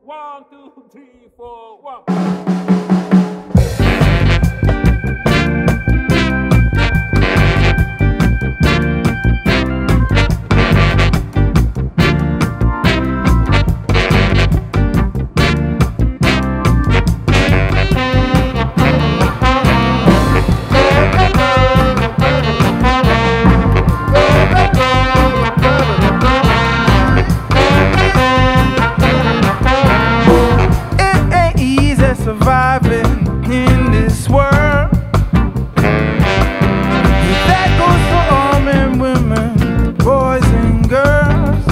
1, 2, 3, 4, 1. Surviving in this world. That goes for all men, women, boys and girls.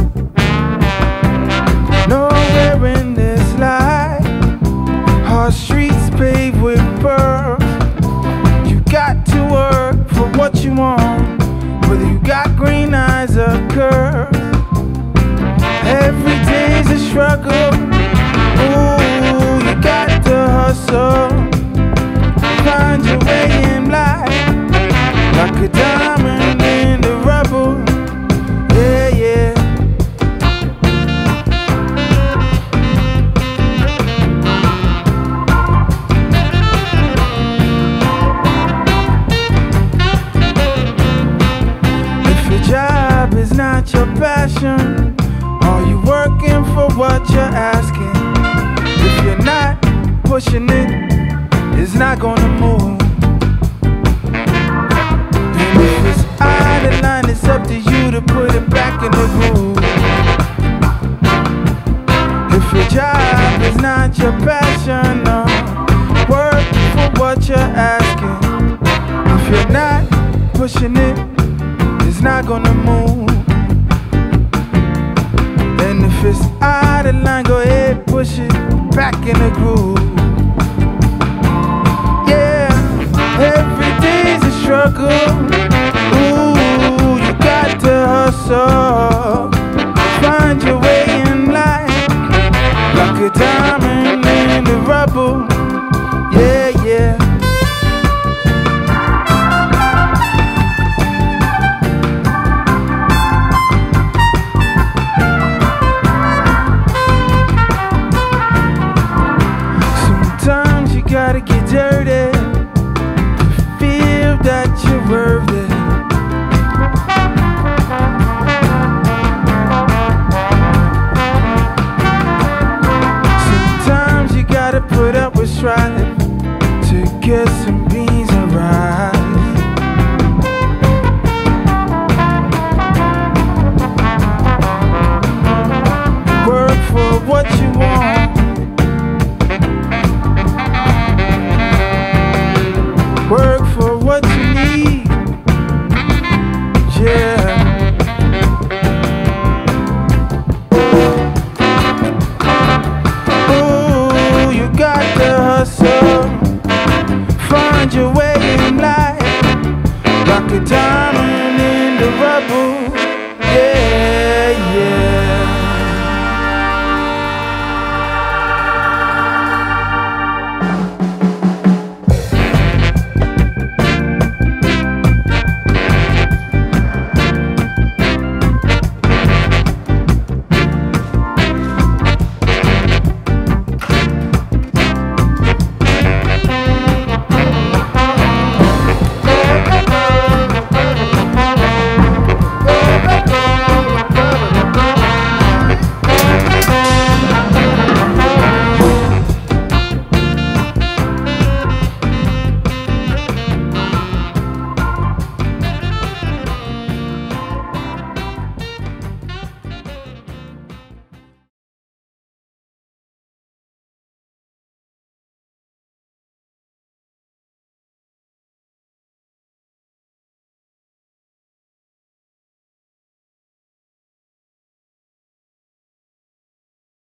Nowhere in this life are streets paved with pearls. You got to work for what you want, whether you got green eyes or curves. Every day's a struggle. Ooh, you got to hustle, find your way in life, like a diamond in the rubble. Yeah, yeah. If your job is not your passion, are you working for what you're asking? If you're not pushing it, it's not gonna move. And if it's out of line, it's up to you to put it back in the groove. If your job is not your passion, no, work for what you're asking. If you're not pushing it, it's not gonna move. And if it's out of line, go ahead, push it back in the groove. Yeah, every day's a struggle. Ooh, you got to hustle, find your way in life, like a diamond in the rubble. Yeah, yeah. Gotta get dirty to feel that you're worth it. Sometimes you gotta put up with strife to get some beans and rice. Work for what you want, work for what you need, yeah. Ooh, you got to hustle, find your way